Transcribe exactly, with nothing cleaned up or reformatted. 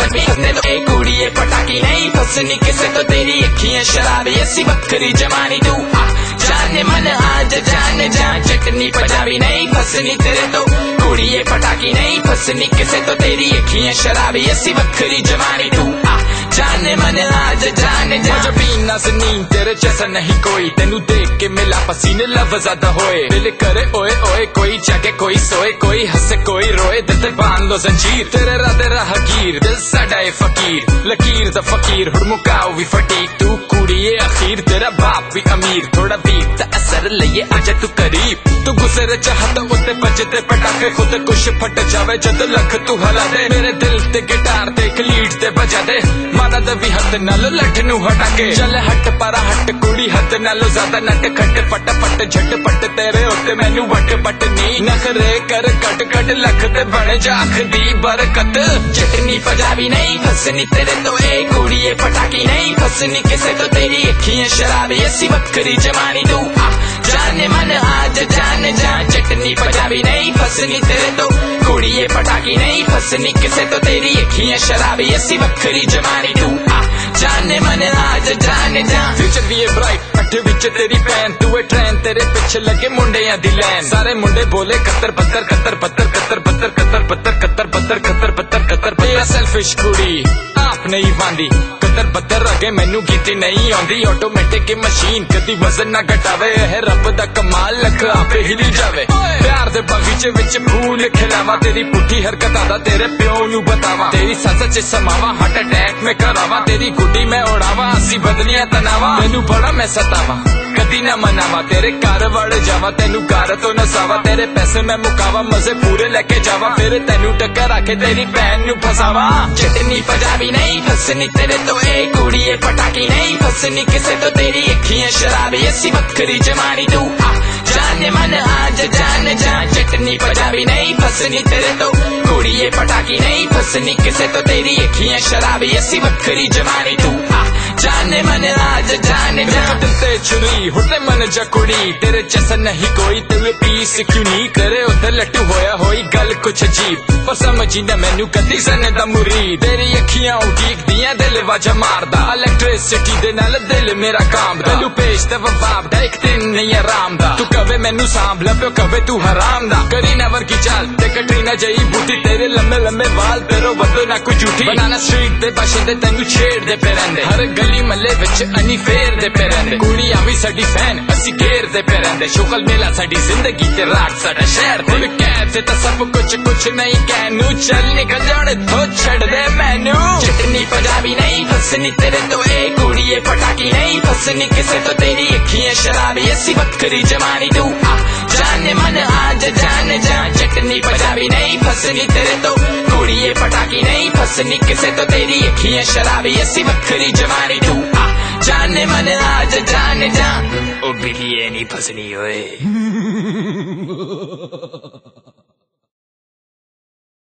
भी हंसने दो ए कुड़िए पटाकी नहीं फसनी किसे तो तेरी अखियां शराबी ऐसी बकरी जमानी तू आ जाने मन आज जाने जा चटनी पंजाबी नहीं फसनी तेरे तो कुड़िए पटाकी नहीं फसनी किसे तो तेरी अखियां शराबी ऐसी बकरी जमानी तू आ जाने मन आज जाने जा मुझे पीना सनी तेरे जैसा नहीं कोई तेनू देख के मिला पसीने लव ज्यादा होए दिल करे ओए ओए कोई जागे कोई सोए कोई हंसे कोई रोए दिल बांध लो जंजीर तेरे राधे राहगीर दिल साडा ए फकीर लकीर दा फकीर हुड़मुकाओ भी फटीक तू कुड़िए अखीर तेरा बाप भी अमीर थोड़ा बीत दा असर लिए आजा तू करीब तू गुजरे चाहत उत्ते बजते पटाखे खुद कुछ फट जावे जद लख तू हला दे मेरे दिल ते गिटार ते एक लीड ते बजा दे मारा दे भी हथ नालो लठ नू हटा के चल हट परा हट कुड़ी हद नालो ज्यादा नट खट पट पट झट पट तेरे उत्ते मैनू वट पट नी नखरे कर कट कट लख ते बन जाख दी बरकत चटनी पंजाबी नहीं फसनी तेरे तो ए कुड़िए पटाकी नहीं फसनी किसे तो तेरी अखियां शराबी ऐसी बकरी जमानी तू आ जाने मन आज जाने जा चटनी पंजाबी नहीं फसनी तेरे तो कुड़िए पटाकी नहीं फसनी किसे तो तेरी अखियां शराबी ऐसी बकरी जमानी तू आ जाने मन आज जाने जा फ्यूचर भी है ब्राइट अठ विच तेरी पैन तू ट्रेन तेरे पिछे लगे मुंडियां दी लैन सारे मुंडे बोले कत्तर बत्तर कत्तर बत्तर कत्तर बत्तर कत्तर बत्तर कत्तर बत्तर कत्तर बत्तर कत्तर तेरा सेल्फिश कुड़ी आप नहीं पांदी कत्तर बत्तर अगे मैनू गिनती नहीं आंदी ऑटोमेटिक मशीन कदी वजन ना घटावे है रब दा कमाल लख आपे हिली जावे प्यार दे बगीचे विच फूल खिलावा तेरी पुठी हरकत आदा तेरे प्यो नू बतावा तेरी सच च समावा हार्ट अटैक में करावा तेरी गुड्डी में उड़ावा असी बदलियां तनावा तेनू बड़ा मैं सतावा कदी ना मनावा तेरे घर वड़ जावा तेनू घर तो नसावा तेरे पैसे मैं मुकावा मजे पूरे लेके जावा फिर तेनू टक्कर आके तेरी बहन नू फसावा चटनी पंजाबी नहीं फसनी तेरे तो ए कुड़िए पटाकी नहीं फसनी किसे तो तेरी अखियां शराबी ऐसी बकरी जमानी तू आ जाने मन आज जाने जा चटनी पंजाबी नहीं फसनी तेरे तो कुड़िए पटाकी नहीं फसनी किसे तो तेरी अखियां शराबी ऐसी बकरी जमानी तू आ जाने मन आज जाने जा ते छुरी हुटे मन जा कुड़ी तेरे जैसा नहीं कोई तेरे पीस क्यों नहीं करे उधर लट्टू होया होई गल कुछ अजीब पर समझी ना मैनू कदी सने दा मुरीद तेरी अखियां उड़ीक दियां दिल वाजा मारदा इलेक्ट्रिसिटी दे नाल दिल मेरा काम तैनू पेश ते वबाब दा एक दिन नहीं आराम दा तू कवे मैनू सांभ लप्यो कवे तू हराम दा करी नवर की चाल ते कटरीना जई बूटी तेरे लंबे लंबे वाल तेरो बदो ना कोई झूठी बनाना स्ट्रीट दे बाशिंदे तैनू छेड़ दे पे रहिंदे हर गली मल्ले विच अनी फेर दे पे रहिंदे कुड़ियां भी साडी फैन असी घेर दे पे रहिंदे शुगल मेला साडी जिंदगी ते रात साडा शहर हुण कैद ते सब कुछ कुछ नहीं कहनू चल निकल जाने तो छड़ दे मैनू चटनी पंजाबी नहीं फसनी तेरे तो ए कुड़िए पटाकी नहीं फसनी किसे तो तेरी अखियां शराबी ऐसी बकरी जमानी तू आ जाने मन आज जाने जा चटनी पंजाबी नहीं फसनी तेरे तो कुड़िए पटाकी नहीं फसनी किसे तो तेरी अखियां शराबी ऐसी बकरी जमानी तू आ जाने मन आज जाने जा ओ बिलिए नहीं फसनी ओए